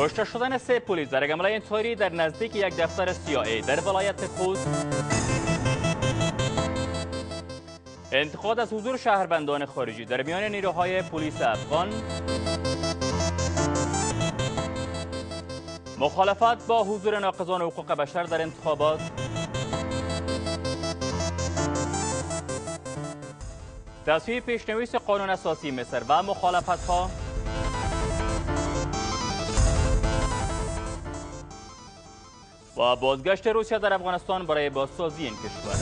کشته شدن 3 پلیس در یک حمله انتحاری در نزدیک یک دفتر CIA در ولایت خوست. انتقاد از حضور شهروندان خارجی در میان نیروهای پلیس افغان. مخالفت با حضور ناقضان حقوق بشر در انتخابات. تصویب پیشنویس قانون اساسی مصر و مخالفت‌ها. و بازگشت روسیه در افغانستان برای بازسازی این کشور.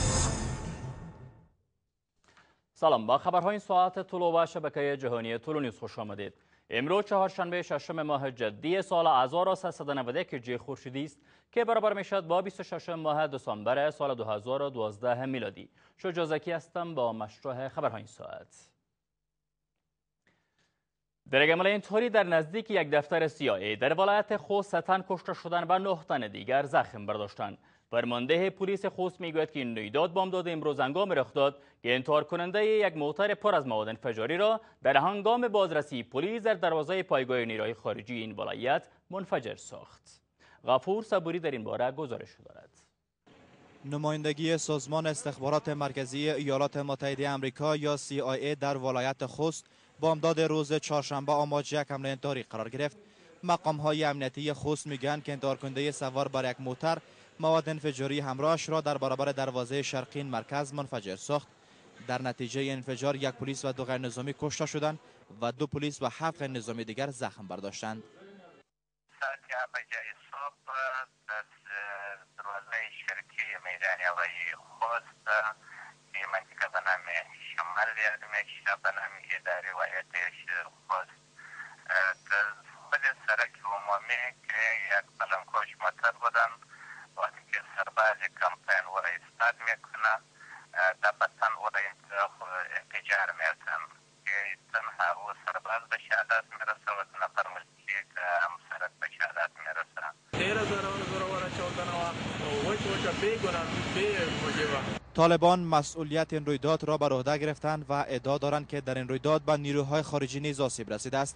سلام، با خبرهای این ساعت طلوع و شبکه جهانی تولونیوز خوش آمدید. امروز چهارشنبه 6 ماه جدی سال 1391 خورشیدی است که برابر میشد با 26 ماه دسامبر سال 2012 میلادی. شجاع زکی هستم با مشروع خبرهای این ساعت. در یک حمله انتحاری در نزدیک یک دفتر CIA در ولایت خوست 3 تن کشته شدند و 9 تن دیگر زخم برداشتند. فرمانده پلیس خوست میگوید که این رویداد بامداد امروز هنگام رخ داد که انتحار کننده یک موتر پر از مواد انفجاری را در هنگام بازرسی پلیس در دروازه پایگاه نیروهای خارجی این ولایت منفجر ساخت. غفور صبوری در این باره گزارش دارد. نمایندگی سازمان استخبارات مرکزی ایالات متحده آمریکا یا CIA در ولایت خوست بامداد روز چهارشنبه آماج یک حمله انتحاری قرار گرفت. مقام‌های امنیتی خوست میگن که انتحار کننده سوار بر یک موتر مواد انفجاری همراهش را در برابر دروازه شرقی مرکز منفجر ساخت. در نتیجه انفجار یک پلیس و 2 غیر نظامی کشته شدند و 2 پلیس و 7 غیر نظامی دیگر زخم برداشتند. ساعت 7 صبح در دروازه شرقی میدان هوایی خوست در منطقه به نام شمال میشه به نام اداره ولایت خوست در خود سرک عمومی که یک بلندکوش موتر بودن وقتی که سرباز کمپین او را ایستاد میکنه دبستان او را انفجار میتن که تنها او سرباز به شهادت میرسه و 2 نفر ملکی که هم سرک به شهادت میرسه. طالبان مسئولیت این رویداد را بر عهده گرفتند و ادعا دارند که در این رویداد به نیروهای خارجی نیز آسیب رسیده است.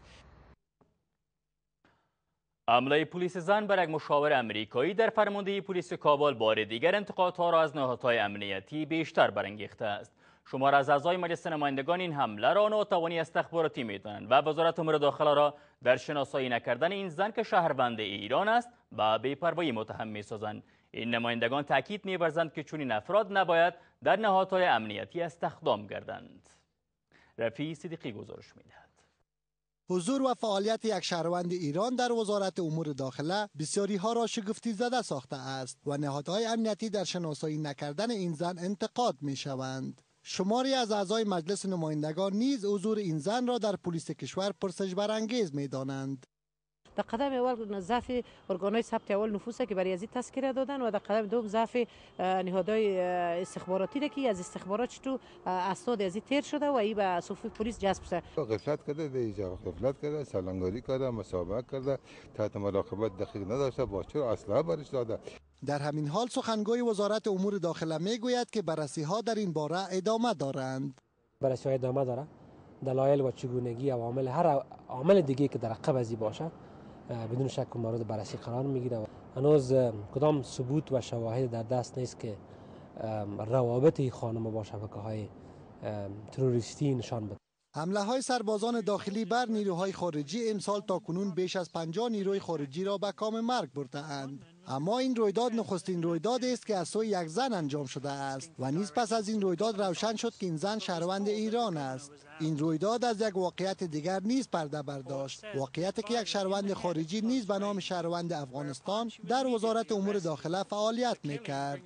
حمله پلیس زن بر یک مشاور امریکایی در فرماندهی پلیس کابل بار دیگر انتقادها را از نهادهای امنیتی بیشتر برانگیخته است. شمار از اعضای مجلس نمایندگان این حمله را ناتوانی استخباراتی می‌دانند و وزارت امور داخله را در شناسایی نکردن این زن که شهروند ایران است و بی‌پروایی متهم می‌سازند. این نمایندگان تاکید می‌ورزند که چنین افراد نباید در نهادهای امنیتی استخدام گردند. رفیع صدیقی گزارش می‌دهد. حضور و فعالیت یک شهروند ایران در وزارت امور داخله بسیاری ها را شگفتی زده ساخته است و نهادهای امنیتی در شناسایی نکردن این زن انتقاد می شوند. شماری از اعضای مجلس نمایندگان نیز حضور این زن را در پلیس کشور پرسش برانگیز می دانند. در قدم اول ضعف ارگان‌های ثبت اول نفوس که برای ازی تذکره دادن و در قدم دوم ضعف نهادهای استخباراتی را که از استخبارات چطور اسناد ازی تیر شده و ای به صفوف پلیس جذب شده. غفلت کرده، دیجا غفلت کرده، سالنگاری کرده، مسابقه کرده، تحت مراقبت دقیق نداشته، با چرا اسلحه برش داده. در همین حال سخنگوی وزارت امور داخله میگوید که بررسی‌ها در این باره ادامه دارند. بررسی‌ها ادامه داره. دلایل و چگونگی عوامل هر عامل دیگه که در عقب ازی باشه بدون شک مورد بررسی قرار میگیره و هنوز کدام ثبوت و شواهد در دست نیست که روابط این خانم با شبکه‌های تروریستی نشان بده. حمله های سربازان داخلی بر نیروهای خارجی امسال تا کنون بیش از 50 نیروی خارجی را به کام مرگ برده اند. اما این رویداد نخستین رویداد است که از سوی یک زن انجام شده است و نیز پس از این رویداد روشن شد که این زن شهروند ایران است. این رویداد از یک واقعیت دیگر نیز پرده برداشت، واقعیتی که یک شهروند خارجی نیز به نام شهروند افغانستان در وزارت امور داخله فعالیت میکرد.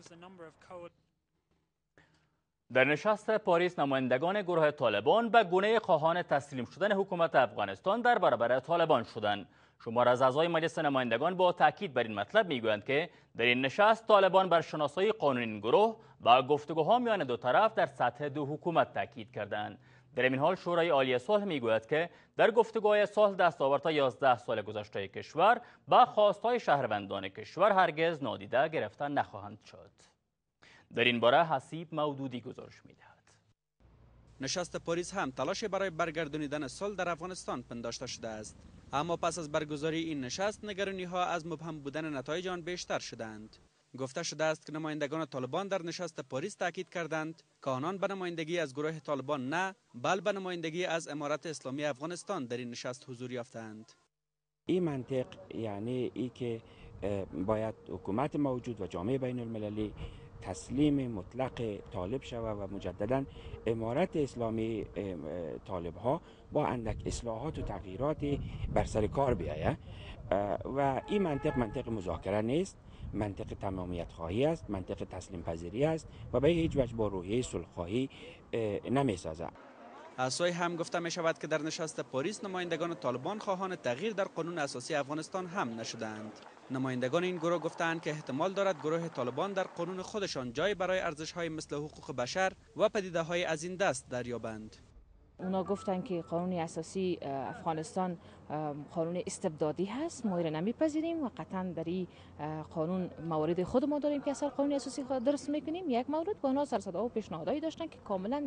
در نشست پاریس نمایندگان گروه طالبان به گونه خواهان تسلیم شدن حکومت افغانستان در برابر طالبان شدند. شمار از اعضای مجلس نمایندگان با تاکید بر این مطلب میگویند که در این نشست طالبان بر شناسایی قانون این گروه و گفتگوها میان دو طرف در سطح دو حکومت تاکید کردند. در این حال شورای عالی صلح میگوید که در گفتگوهای صلح دستاوردهای 11 سال گذشته کشور با خواستهای شهروندان کشور هرگز نادیده گرفته نخواهند شد. در این باره حسیب مودودی گزارش می‌دهد. نشست پاریس هم تلاش برای برگردانیدن صلح در افغانستان پنداشته شده است. اما پس از برگزاری این نشست نگرانی ها از مبهم بودن نتایج آن بیشتر شدند. گفته شده است که نمایندگان طالبان در نشست پاریس تاکید کردند که آنان به نمایندگی از گروه طالبان نه، بل به نمایندگی از امارت اسلامی افغانستان در این نشست حضور یافتند. این منطق یعنی ای که باید حکومت موجود و جامعه بین المللی تسلیم مطلق طالب شود و مجددا امارت اسلامی طالب ها با اندک اصلاحات و تغییرات بر سر کار بیاید و این منطق مذاکره نیست، منطق تمامیت خواهی است، منطق تسلیم پذیری است و به هیچ وجه با روحیه صلح خواهی نمی سازد. از سوی هم گفته می شود که در نشست پاریس نمایندگان طالبان خواهان تغییر در قانون اساسی افغانستان هم نشدند. نمایندگان این گروه گفتند که احتمال دارد گروه طالبان در قانون خودشان جای برای ارزش‌های مثل حقوق بشر و پدیده‌های از این دست دریابند. اونا گفتن که قانون اساسی افغانستان قانون استبدادی هست، ما را نمیپذیریم و قطعا در این قانون موارد خود ما داریم که اصلا قانون اساسی درست میکنیم. یک مورد با اونا سرصدا و پیشنهادایی داشتن که کاملا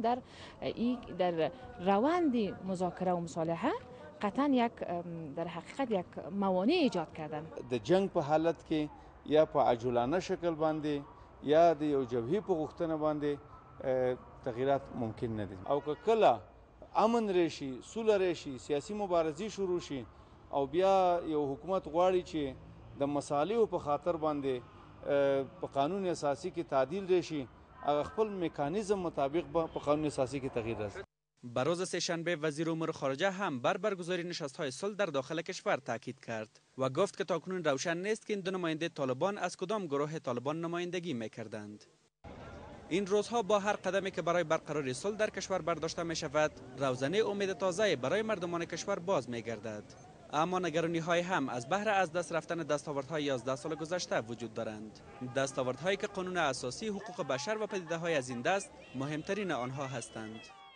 در روند مذاکره و مصالحه قطعا در حقیقت یک موانع ایجاد کردن. د جنگ په حالت کې یا په عجولانه شکل باندې یا د یو جبهې په غوښتنه باندې تغییرات ممکن نه دي او که کله امن راشي، سوله راشي، سیاسي مبارزې شروع شي او بیا یو حکومت غواړي چې د مصالحو په خاطر باندې په قانون اساسي کې تعدیل راشي، هغه خپل میکانیزم مطابق په قانون اساسي کې تغییر راسي. بر روز سه‌شنبه وزیر امور خارجه هم بر برگزاری نشست‌های صلح در داخل کشور تاکید کرد و گفت که تاکنون روشن نیست که این دو نماینده طالبان از کدام گروه طالبان نمایندگی می‌کردند. این روزها با هر قدمی که برای برقراری صلح در کشور برداشته می شود، روزنه امید تازه برای مردمان کشور باز می گردد. اما نگرانی های هم از بهر از دست رفتن دستاوردهای 11 سال گذشته وجود دارند. دستاوردهایی که قانون اساسی، حقوق بشر و پدیده‌های از این دست مهمترین آنها هستند.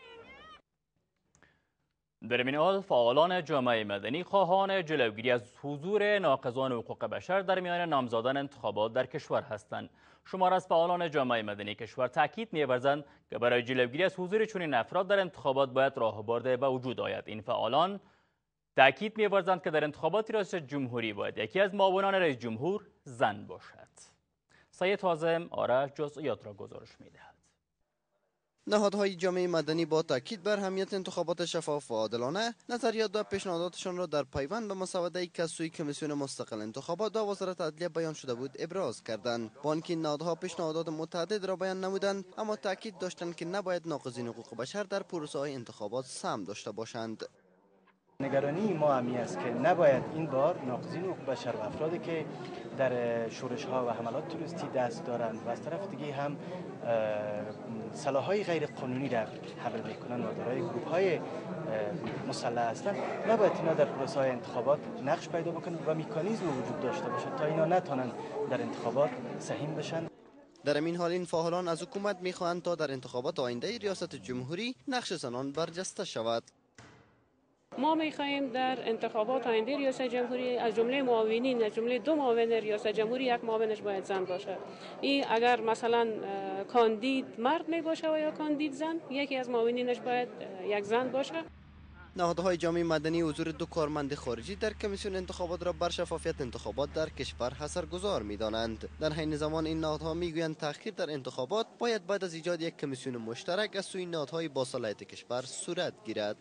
در این حال فعالان جامعه مدنی خواهان جلوگیری از حضور ناقضان حقوق بشر در میان نامزدان انتخابات در کشور هستند. شمار از فعالان جامعه مدنی کشور تاکید می‌ورزند که برای جلوگیری از حضور چنین افراد در انتخابات باید راهبرد به وجود آید. این فعالان تاکید می‌ورزند که در انتخابات ریاست جمهوری باید یکی از معاونان رئیس جمهور زن باشد. سید حازم آرش جزئیات را گزارش می‌دهد. نهادهای جامعه مدنی با تاکید بر اهمیت انتخابات شفاف و عادلانه نظریات و پیشنهاداتشان را در پیوند به مسوده‌ای که از سوی کمیسیون مستقل انتخابات و وزارت عدلیه بیان شده بود ابراز کردند. با آنکه این نهادها پیشنهادات متعدد را بیان نمودند، اما تاکید داشتند که نباید ناقضین حقوق بشر در پروسه‌های انتخابات سهم داشته باشند. نگرانی ما همی است که نباید این بار ناقضین حقوق بشر و افرادی که در شورش ها و حملات تروریستی دست دارند و از طرف دیگه هم سلاح‌های غیر قانونی را حمل میکنند و دارای گروه های مسلح هستند، نباید اینا در پروسه های انتخابات نقش پیدا بکنند و مکانیزم وجود داشته باشد تا اینا نتونن در انتخابات سهیم بشن. در این حال این فعالان از حکومت میخواهند تا در انتخابات آینده ریاست جمهوری نقش زنان برجسته شود. ما می‌خواهیم در انتخابات آینده ریاست جمهوری از جمله معاونین، از جمله 2 معاون ریاست جمهوری، یک معاونش باید زن باشه. این اگر مثلا کاندید مرد می باشه و یا کاندید زن، یکی از معاونینش باید یک زن باشه. نهادهای جامعه مدنی حضور 2 کارمند خارجی در کمیسیون انتخابات را بر شفافیت انتخابات در کشور اثرگذار می‌دانند. در حین زمان این نهادها میگویند تأخیر در انتخابات باید بعد از ایجاد یک کمیسیون مشترک از سوی نهادهای با صلاحیت کشور صورت گیرد.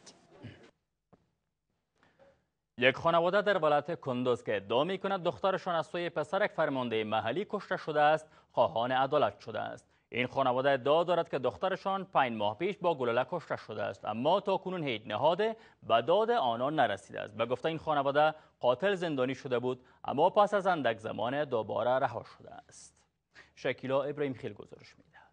یک خانواده در ولایت کندوز که ادعا می‌کند دخترشان از سوی پسرک فرمانده محلی کشته شده است، خواهان عدالت شده است. این خانواده ادعا دارد که دخترشان 5 ماه پیش با گلوله کشته شده است، اما تاکنون هیچ نهاد به داد آنان نرسیده است. به گفته این خانواده قاتل زندانی شده بود، اما پس از اندک زمان دوباره رها شده است. شکیلا ابراهیم خیل گزارش می‌دهد.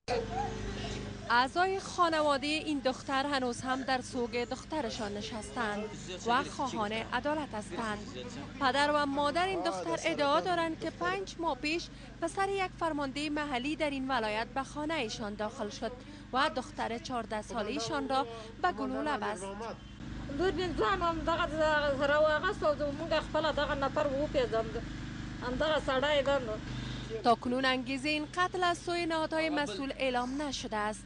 اعضای خانواده این دختر هنوز هم در سوگ دخترشان نشستند و خواهان عدالت هستند. پدر و مادر این دختر ادعا دارند که 5 ماه پیش پسر یک فرمانده محلی در این ولایت به خانه ایشان داخل شد و دختر 14 ساله‌ایشان را به گلوله بست. دوربین زنم دغه رواغه سوزو موږ خپل دغه نفر وو پیژند همدغه سړی دند. تاکنون انگیزه این قتل از سوی نهادهای مسئول اعلام نشده است.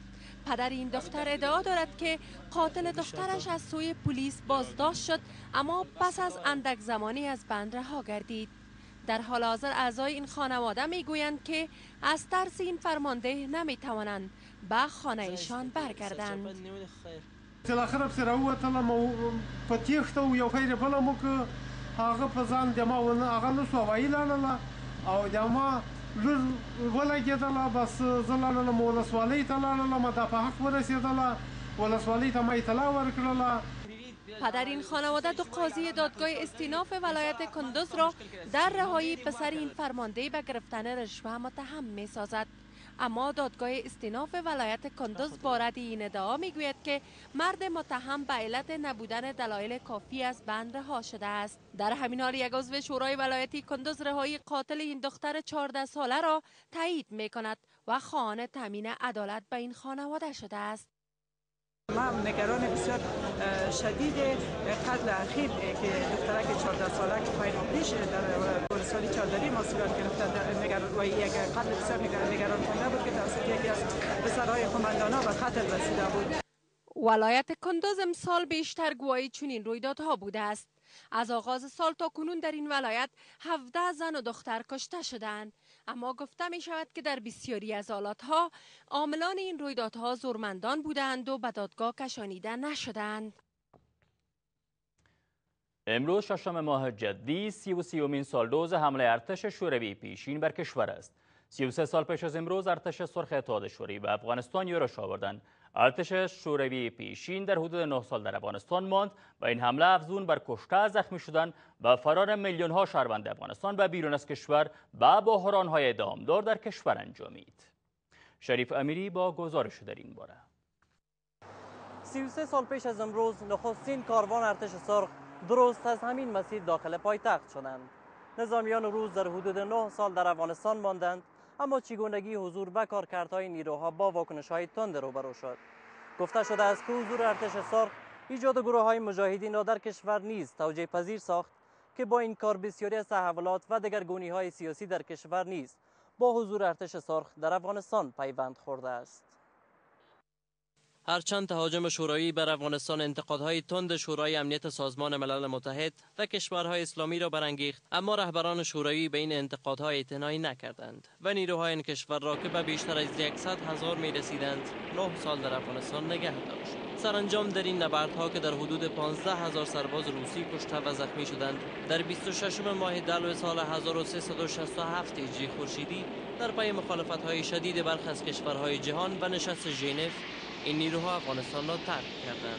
پدر این دختر ادعا دارد که قاتل دخترش از سوی پلیس بازداشت شد، اما پس از اندک زمانی از بند رها گردید. در حال حاضر اعضای این خانواده میگویند که از ترس این فرمانده نمیتوانند به خانهشان برگردند. بالاخره پسې راووتلم او په تېښته و یو خیر بله مو که هغه په ځان د ما هغه نه سوه هوایي لاړله او د ما لور ولګېدله. بس زه لاړلم ولسوالۍ ته لاړلم، دا په حق ورسېدله، ولسوالۍ ته ما اطلاع ورکړله. پدر این خانواده دو قاضی دادگاه استیناف ولایت کندوز را در رهایی پسر این فرمانده به گرفتن رشوه متهم می سازد. اما دادگاه استیناف ولایت کندوز با رد این ادعا میگوید که مرد متهم به علت نبودن دلایل کافی از بند رها شده است. در همین حال یک عضو شورای ولایتی کندوز رهایی قاتل این دختر 14 ساله را تایید می کند و خواهان تامین عدالت به این خانواده شده است. ما نگران بسیار شدید قتل اخیر که دخترک 14 ساله که 5 ماه پیش در ولسوالی چادری ما صورت گرفته و یک قتل بسیار نگران کننده بود که توسط یکی از پسرهای قماندان‌ها به قتل رسیده بود. ولایت کندوز امسال بیشتر گواهی چنین رویدادها بوده است. از آغاز سال تا کنون در این ولایت 17 زن و دختر کشته شدند، اما گفته می شود که در بسیاری از حالاتها عاملان این رویدادها زورمندان بودند و به دادگاه کشانیده نشدند. امروز ششم ماه جدی 33مین سالروز حمله ارتش شوروی پیشین بر کشور است. 33 سال پیش از امروز ارتش سرخ اتحاد شوروی به افغانستان یورش آوردند. ارتش شوروی پیشین در حدود 9 سال در افغانستان ماند و این حمله افزون بر کشته، زخمی شدن و فرار میلیون ها شهروند افغانستان به بیرون از کشور به بحران‌های ادامدار در کشور انجامید. شریف امیری با گزارش در این باره. 33 سال پیش از امروز نخستین کاروان ارتش سرخ درست از همین مسیر داخل پایتخت شدند. نظامیان روس در حدود 9 سال در افغانستان ماندند، اما چگونگی حضور و کارکردهای نیروها با واکنش‌های تند روبرو شد. گفته شده است که حضور ارتش سرخ ایجاد گروه‌های مجاهدین را در کشور نیز توجیه پذیر ساخت که با این کار بسیاری از تحولات و دگرگونی‌های سیاسی در کشور نیز با حضور ارتش سرخ در افغانستان پیوند خورده است. هرچند تهاجم شوروی بر افغانستان انتقادهای تند شورای امنیت سازمان ملل متحد و کشورهای اسلامی را برانگیخت، اما رهبران شوروی به این انتقادها اعتنایی نکردند و نیروهای این کشور را که به بیشتر از 100,000 می‌رسیدند 9 سال در افغانستان نگه داشت. سرانجام در این نبردها که در حدود 15,000 سرباز روسی کشته و زخمی شدند، در 26 ماه دلو سال 1367 هجری خورشیدی در پی مخالفت‌های شدید برخی از کشورهای جهان و نشست ژنو، این نیروها افغانستان را ترک کردند.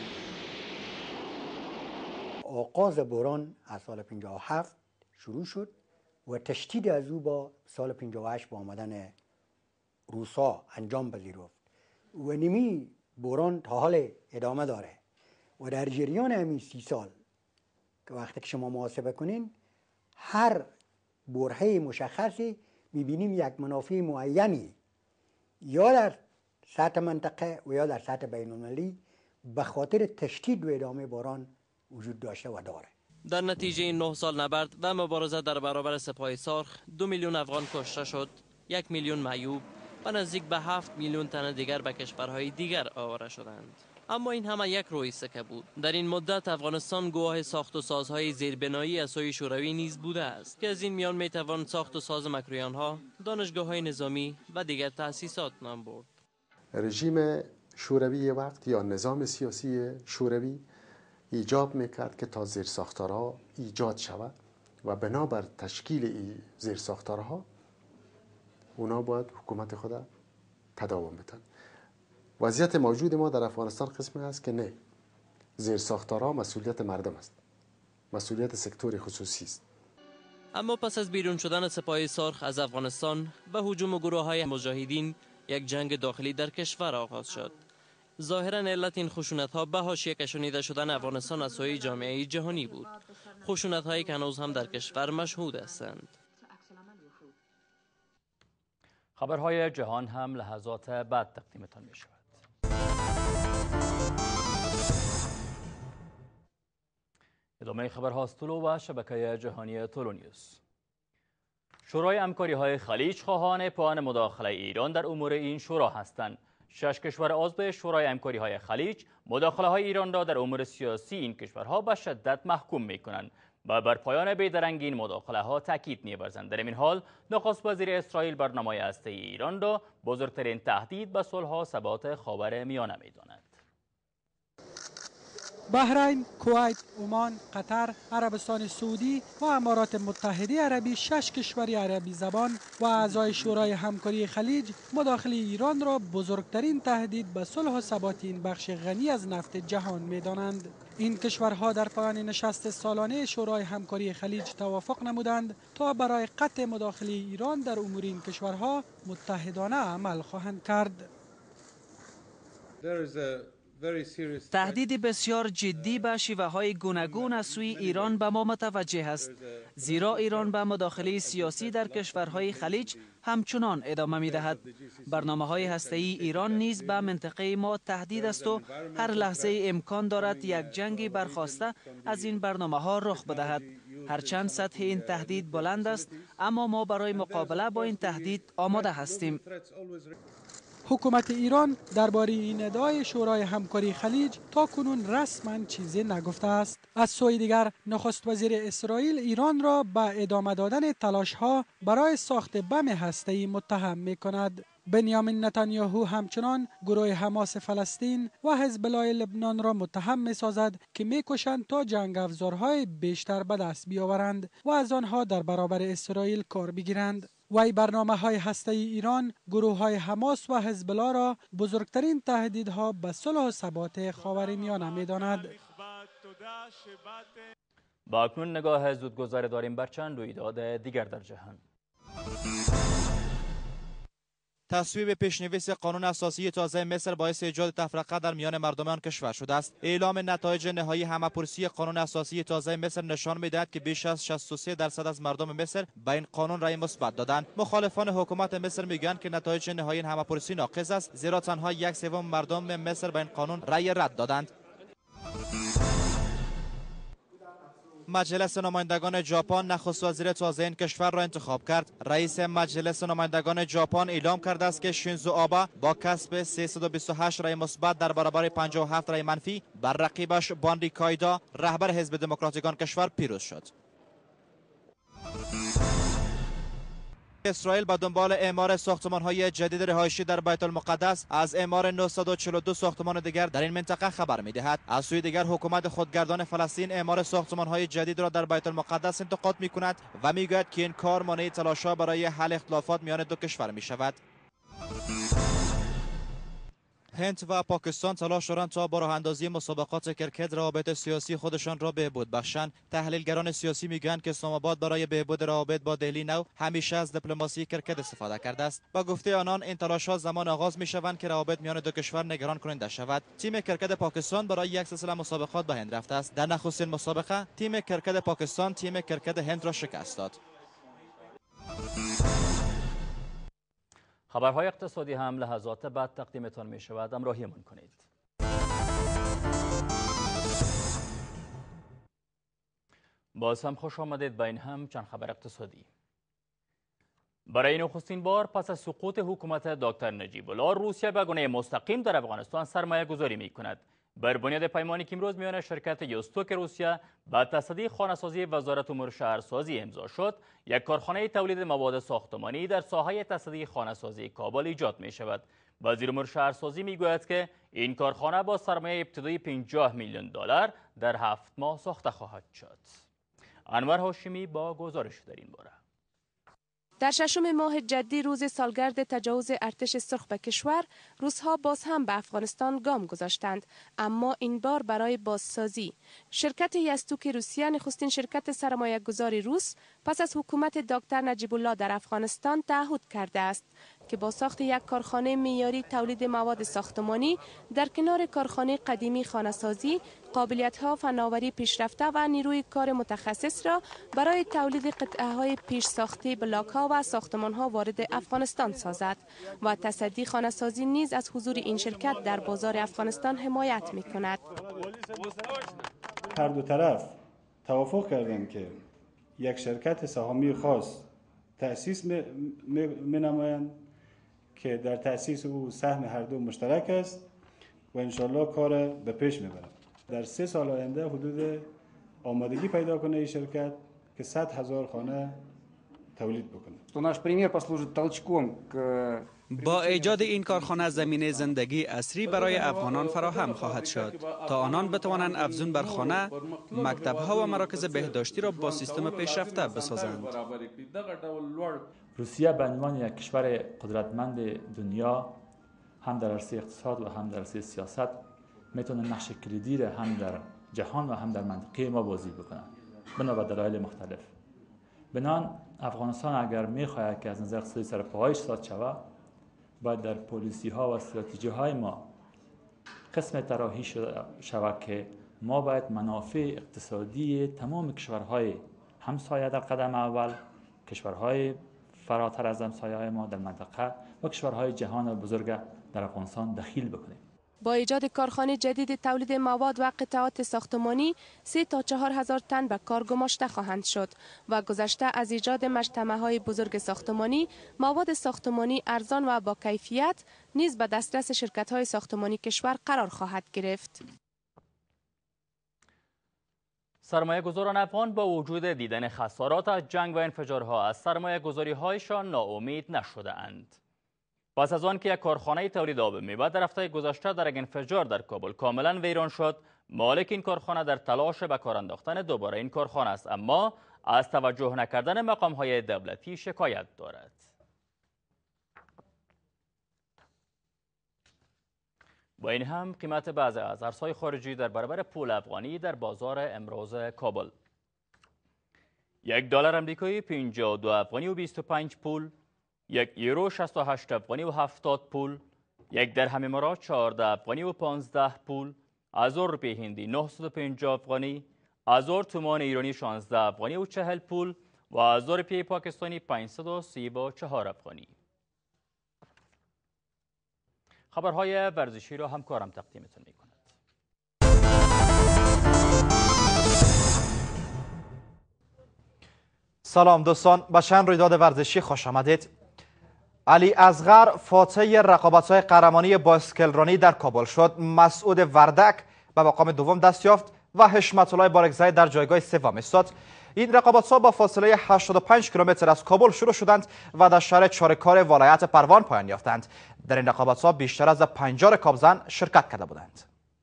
آغاز بحران از سال 57 شروع شد و تشدید از او با سال 58 با آمدن روسا انجام پذیرفت و نیمی بحران تا حال ادامه داره و در جریان همین 30 سال که وقتی که شما محاسبه کنین هر برهه مشخصی میبینیم یک منافع معینی یا در سطح منطقه و یا در سطح بین‌المللی به خاطر تشدید و ادامه بحران وجود داشته و داره. در نتیجه این 9 سال نبرد و مبارزه در برابر سپاه سرخ 2 میلیون افغان کشته شد، 1 میلیون معیوب و نزدیک به 7 میلیون تن دیگر به کشورهای دیگر آواره شدند. اما این همه یک روی سکه بود. در این مدت افغانستان گواه ساخت و سازهای زیربنایی از سوی شوروی نیز بوده است که از این میان میتوان ساخت و ساز مکرویانها، دانشگاه‌های نظامی و دیگر تأسیسات نام برد. رژیم شوروی وقت یا نظام سیاسی شوروی ایجاب میکرد که تا زیرساختارها ایجاد شود و بنابر تشکیل این زیرساختارها اونا باید حکومت خود تداوم بدن. وضعیت موجود ما در افغانستان قسمی است که نه، زیرساختارها مسئولیت مردم است، مسئولیت سکتور خصوصی است. اما پس از بیرون شدن سپاه سرخ از افغانستان و هجوم گروه‌های مجاهدین، یک جنگ داخلی در کشور آغاز شد. ظاهراً علت این خشونت‌ها به حاشیه کشانیده شدن افغانستان از سوی جامعه جهانی بود. خشونت‌هایی که هنوز هم در کشور مشهود هستند. خبرهای جهان هم لحظات بعد تقدیمتان می شود. ادامه خبرها از طلو و شبکه جهانی تولونیوز. شورای همکاری‌های خلیج خواهان پایان مداخله ایران در امور این شورا هستند. 6 کشور عضو شورای همکاری‌های خلیج مداخله‌های ایران را در امور سیاسی این کشورها به شدت محکوم می‌کنند و بر پایان بی‌درنگی این مداخله‌ها تاکید می‌ورزند. در این حال نخست وزیر اسرائیل برنامه هسته‌ای ایران را بزرگترین تهدید به صلح و ثبات خاورمیانه می‌داند. بحرین، کویت، عمان، قطر، عربستان سعودی و امارات متحده عربی 6 کشور عربی زبان و اعضای شورای همکاری خلیج مداخله ایران را بزرگترین تهدید به صلح و ثبات این بخش غنی از نفت جهان می‌دانند. این کشورها در پایان نشست سالانه شورای همکاری خلیج توافق نمودند تا برای قطع مداخله ایران در امور این کشورها متحدانه عمل خواهند کرد. تهدید بسیار جدی به شیوه‌های گوناگون از سوی ایران به ما متوجه است، زیرا ایران به مداخله سیاسی در کشورهای خلیج همچنان ادامه می‌دهد. برنامه‌های هسته‌ای ایران نیز به منطقه ما تهدید است و هر لحظه امکان دارد یک جنگ برخاسته از این برنامه‌ها رخ بدهد. هرچند سطح این تهدید بلند است، اما ما برای مقابله با این تهدید آماده هستیم. حکومت ایران درباره این ادعای شورای همکاری خلیج تا کنون رسما چیزی نگفته است. از سوی دیگر نخست وزیر اسرائیل ایران را به ادامه دادن تلاش‌ها برای ساخت بم هسته‌ای متهم می‌کند. بنیامین نتانیاهو همچنان گروه حماس فلسطین و حزب الله لبنان را متهم می‌سازد که می‌کوشند تا جنگ افزارهای بیشتر به دست بیاورند و از آنها در برابر اسرائیل کار بگیرند. وی برنامه‌های هسته‌ای ایران، گروه‌های حماس و حزب الله را بزرگترین تهدیدها به صلح و ثبات خاورمیانه می‌داند. با اکنون نگاه زودگذر داریم بر چند رویداد دیگر در جهان. تصویب پیشنویس قانون اساسی تازه مصر باعث ایجاد تفرقه در میان مردم آن کشور شده است. اعلام نتایج نهایی همه‌پرسی قانون اساسی تازه مصر نشان می‌دهد که بیش از 63% از مردم مصر به این قانون رأی مثبت دادند. مخالفان حکومت مصر میگویند که نتایج نهایی این همه‌پرسی ناقص است، زیرا تنها 1/3 مردم مصر به این قانون رأی رد دادند. مجلس نمایندگان ژاپن نخست وزیر تازه این کشور را انتخاب کرد. رئیس مجلس نمایندگان ژاپن اعلام کرده است که شینزو آبه با کسب 328 رأی مثبت در برابر 57 رأی منفی بر رقیبش باندی کایدا رهبر حزب دموکراتیک کشور پیروز شد. اسرائیل به دنبال اعمار ساختمان‌های جدید رهایشی در بیت المقدس از اعمار 942 ساختمان دیگر در این منطقه خبر می‌دهد. از سوی دیگر حکومت خودگردان فلسطین اعمار ساختمان‌های جدید را در بیت المقدس انتقاد می‌کند و می‌گوید که این کار مانع تلاش‌ها برای حل اختلافات میان دو کشور می‌شود. هند و پاکستان تلاش دارند تا با راه اندازی مسابقات کرکت روابط سیاسی خودشان را بهبود بخشند. تحلیلگران سیاسی میگویند که اسلام آباد برای بهبود روابط با دهلی نو همیشه از دیپلماسی کرکت استفاده کرده است. با گفته آنان این تلاش‌ها زمان آغاز میشوند که روابط میان دو کشور نگران کننده شود. تیم کرکت پاکستان برای یک سلسله مسابقات به هند رفته است. در نخستین مسابقه تیم کرکت پاکستان تیم کرکت هند را شکست داد. خبرهای اقتصادی هم لحظات بعد تقدیمتان می شود. همراهیمان کنید. باز هم خوش آمدید به این هم چند خبر اقتصادی. برای نخستین بار پس از سقوط حکومت دکتر نجیب الله، روسیه به گونه مستقیم در افغانستان سرمایه گذاری می کند. بر بنیاد پیمانی که امروز میان شرکت یوستوک روسیه با تصدیق خانه‌سازی وزارت امور شهرسازی امضا شد، یک کارخانه تولید مواد ساختمانی در ساحه تصدیق خانه‌سازی کابل ایجاد می شود. وزیر امور شهرسازی می گوید که این کارخانه با سرمایه ابتدایی 50 میلیون دلار در 7 ماه ساخته خواهد شد. انور هاشمی با گزارش در این باره. در 6 ماه جدی روز سالگرد تجاوز ارتش سرخ به کشور، روس‌ها باز هم به افغانستان گام گذاشتند، اما این بار برای بازسازی. شرکت یوستوک روسیه، نخستین شرکت سرمایه گذاری روس، پس از حکومت دکتر نجیب الله در افغانستان تعهد کرده است که با ساخت یک کارخانه معیاری تولید مواد ساختمانی در کنار کارخانه قدیمی خانه‌سازی، قابلیت‌ها فناوری پیشرفته و نیروی کار متخصص را برای تولید قطعه‌های پیش ساخته بلاک‌ها و ساختمان‌ها وارد افغانستان سازد و تصدی خانه‌سازی نیز از حضور این شرکت در بازار افغانستان حمایت می‌کند. هر دو طرف توافق کردند که یک شرکت سهامی خاص تأسیس می‌نمایند که در تأسیس او سهم هر دو مشترک است و انشالله کار به پیش میبرد. در 3 سال آینده حدود آمادگی پیدا کنه این شرکت که 100,000 خانه تولید بکنه. با ایجاد این کارخانه زمینه زندگی عصری برای افغانان فراهم خواهد شد تا آنان بتوانند افزون بر خانه، مکتب‌ها و مراکز بهداشتی را با سیستم پیشرفته بسازند. روسیه به عنوان یک کشور قدرتمند دنیا هم در عرصه اقتصاد و هم در عرصه سیاست میتونه نقش کلیدی را هم در جهان و هم در منطقه ما بازی بکنه بنا به دلایل مختلف. بنان افغانستان اگر میخواهد که از نظر اقتصادی سر پاهایش ساخته شود، باید در پالیسی ها و استراتژی های ما قسم طراحی شود که ما باید منافع اقتصادی تمام کشورهای همسایه در قدم اول، کشورهای فراتر از همسایه های ما در منطقه و کشورهای جهان بزرگ در افغانستان دخیل بکنیم. با ایجاد کارخانه جدید تولید مواد و قطعات ساختمانی 3 تا 4,000 تن به کار گماشته خواهند شد و گذشته از ایجاد مجتمع‌های بزرگ ساختمانی، مواد ساختمانی ارزان و با کیفیت نیز به دسترس شرکت‌های ساختمانی کشور قرار خواهد گرفت. سرمایه گذاران افغان با وجود دیدن خسارات از جنگ و انفجارها از سرمایه گذاری هایشان ناامید نشده اند. پس از آن که یک کارخانه تولید آب میوه در هفته گذشته در یک انفجار در کابل کاملا ویران شد، مالک این کارخانه در تلاش به کار انداختن دوباره این کارخانه است، اما از توجه نکردن مقام‌های دولتی شکایت دارد. با این هم قیمت بعضی از ارزهای خارجی در برابر پول افغانی در بازار امروز کابل: $1 امریکایی 52 افغانی و 25 پول، 1 یورو 68 افغانی و 70 پول، 1 درهم امارات 14 افغانی و 15 پول، 1000 روپیه هندی 950 افغانی، 1000 تومان ایرانی 16 افغانی و 40 پول و 1000 روپیه پاکستانی 534 افغانی. خبرهای ورزشی را همکارم تقدیمتون می‌کنم. سلام دوستان، به چند رویداد ورزشی خوش آمدید. علی اصغر فاتح رقابت‌های قهرمانی باسکلرانی در کابل شد. مسعود وردک به مقام دوم دست یافت و حشمت الله بارکزی در جایگاه سوم ایستاد. این رقابت‌ها با فاصله 85 کیلومتر از کابل شروع شدند و در شهر چارکار ولایت پروان پایان یافتند. در این رقابت‌ها بیشتر از 50 رکابزن شرکت کرده بودند.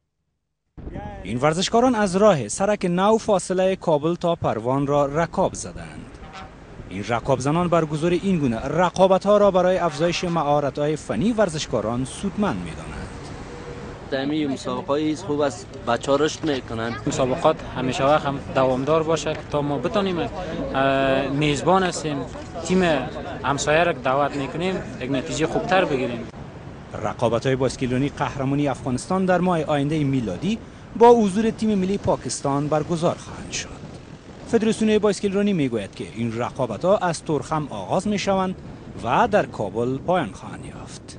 این ورزشکاران از راه سرک نو فاصله کابل تا پروان را رکاب زدند. این رکابزنان برگزار این گونه رقابت‌ها را برای افزایش مهارت‌های فنی ورزشکاران سودمند می‌دانند. دمی مسابقات خوب است، بچه‌ها رشد می‌کنند. مسابقات همیشه وقت هم دوامدار باشه تا ما بتونیم میزبان هستیم، تیم همسایه را دعوت می‌کنیم یک نتیجه خوبتر بگیریم. رقابت‌های باسکلرانی قهرمانی افغانستان در ماه آینده میلادی با حضور تیم ملی پاکستان برگزار خواهند شد. فدراسیون باسکلرانی میگوید که این رقابت‌ها از تورخم آغاز می‌شوند و در کابل پایان خواهند یافت.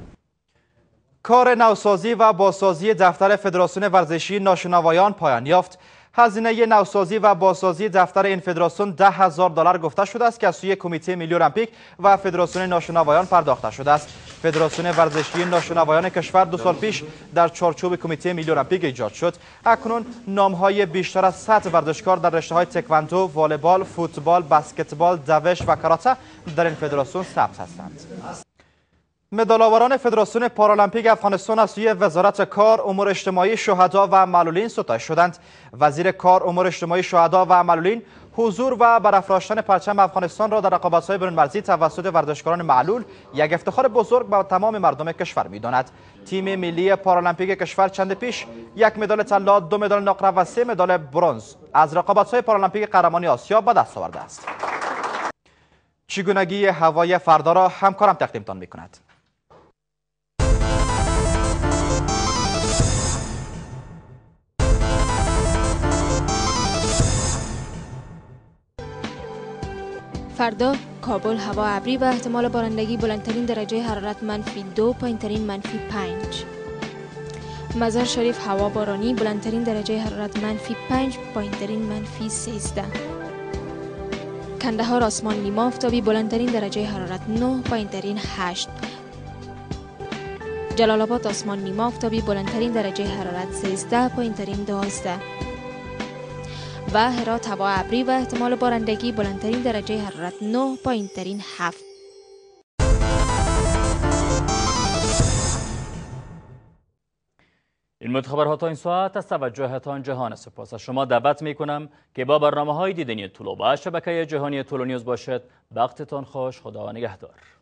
کار نوسازی و بازسازی دفتر فدراسیون ورزشی ناشنوایان پایان یافت. هزینه نوسازی و بازسازی دفتر این فدراسیون $10,000 گفته شده است که از سوی کمیته ملی المپیک و فدراسیون ناشنوایان پرداخته شده است. فدراسیون ورزشی ناشنوایان کشور 2 سال پیش در چارچوب کمیته ملی المپیک ایجاد شد. اکنون نام‌های بیشتر از 100 ورزشکار در رشته‌های تکواندو، والیبال، فوتبال، بسکتبال، دوش و کاراته در این فدراسیون ثبت هستند. مدال‌آوران فدراسیون پارالمپیک افغانستان از سوی وزارت کار، امور اجتماعی، شهدا و معلولین ستایش شدند. وزیر کار، امور اجتماعی، شهدا و معلولین حضور و برافراشتن پرچم افغانستان را در رقابت‌های بین‌المللی توسط ورزشکاران معلول یک افتخار بزرگ به تمام مردم کشور می‌داند. تیم ملی پارالمپیک کشور چند پیش 1 مدال طلا، 2 مدال نقره و 3 مدال برنز از رقابت‌های پارالمپیک قهرمانی آسیا به دست آورده است. چگونگی هوای فردا را همکارم تقدیمتان می‌کند. فردا کابل هوا ابری و احتمال بارندگی، بلندترین درجه حرارت -2، پایینترین -5. مزار شریف هوا بارانی، بلندترین درجه حرارت -5، پایینترین -13. کندهار آسمان نیمه آفتابی، بلندترین درجه حرارت 9، پایینترین 8. جلال آباد آسمان نیما آفتابی بلندترین درجه حرارت 13، پایینترین 12. و هرات هوا ابری و احتمال بارندگی بلندترین درجه حرارت 9، پایینترین 7. این متخبرها تا این ساعت از توجهتان جهان سپاس. از شما دعوت می کنم که با برنامه های دیدنی طولو و شبکه جهانی تولونیوز باشد. وقتتان خوش. خدا نگهدار.